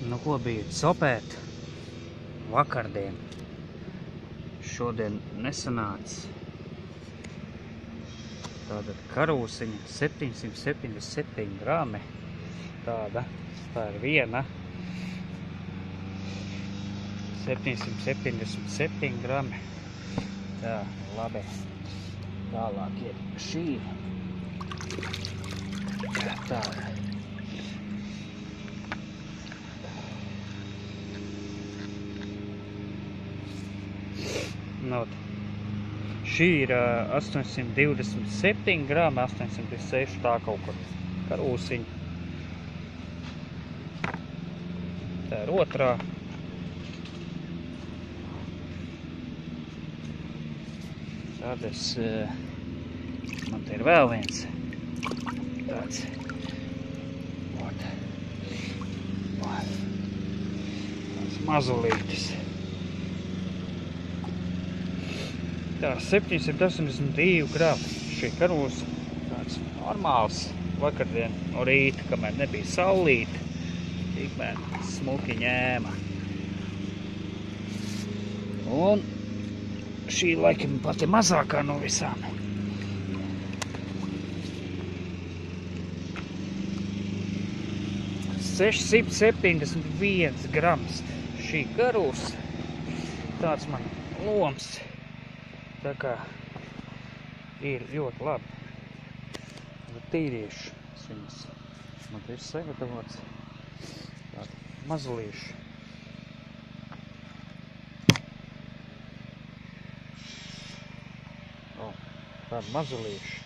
Nu, ko biju copēt vakardien. Šodien nesanāca. Tātad karūsiņa 777 grami. Tā ir viena. 777 grami. Tā, labi. Tālāk ir šī. Tā. Šī ir 827 grami, 806 tā kaut kur karūsiņa. Tā ir otrā. Tad man te ir vēl viens tāds mazulītis. Tā, 782 grami. Šī karūs tāds normāls vakardien no rīta, kamēr nebija saulīte, tikmēr smuki ņēma. Un šī laikam pati mazākā no visām. 671 grams. Šī karūs tāds man loms. Tā kā ir ļoti labi. Tīrieši viņas. Man te ir sagatavots. Tādi mazulīši. Tādi mazulīši.